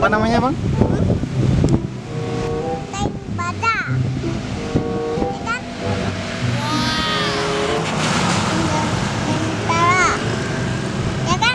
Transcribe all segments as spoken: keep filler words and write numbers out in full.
namanya, Bang? Tank badak. Ya kan? Tentara. Ya kan?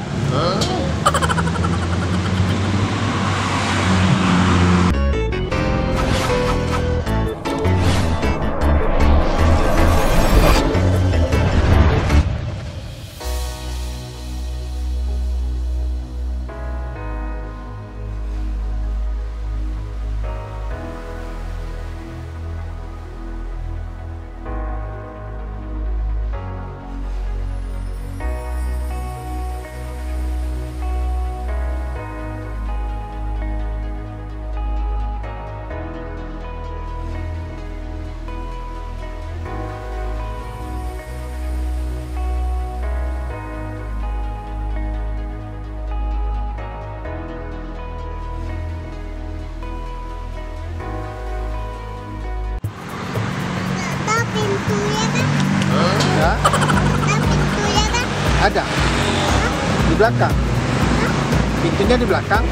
Ada pintunya kan? Ya, Ada pintunya kan? ada. Di belakang. Pintunya di belakang.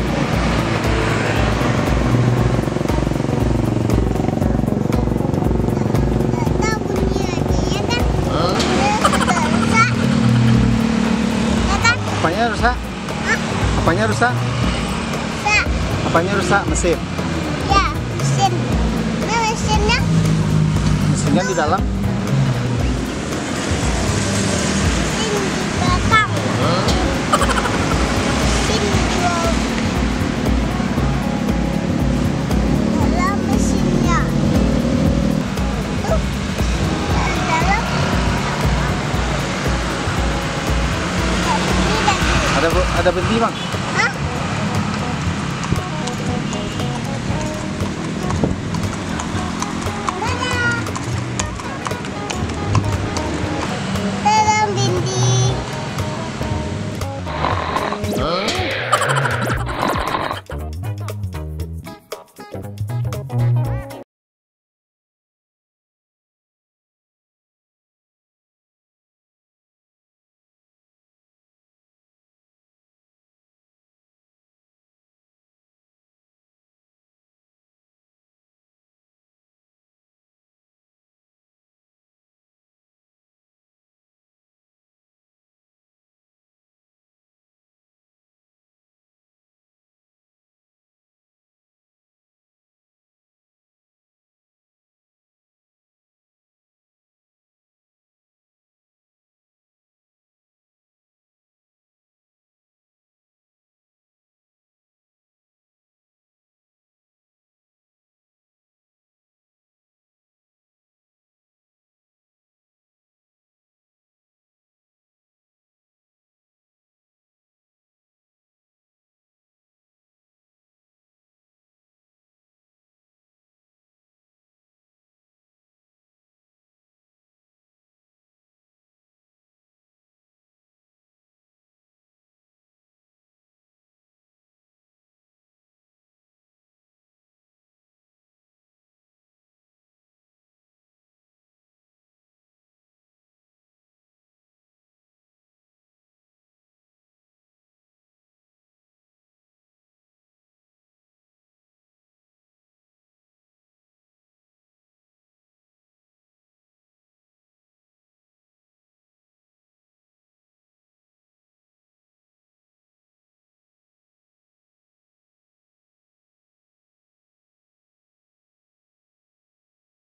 Ada bunyinya kan? Ada rusak. Ya kan? Apanya rusak? Hah? Apanya rusak? Rusak. Apanya rusak? Mesin. Ya, mesin. Ini mesinnya. Mesinnya di dalam. Mesin di belakang. Mesin di bawah. Dalam mesinnya. Tuh. Dalam. Ini lagi. Ada ada berhenti, Bang.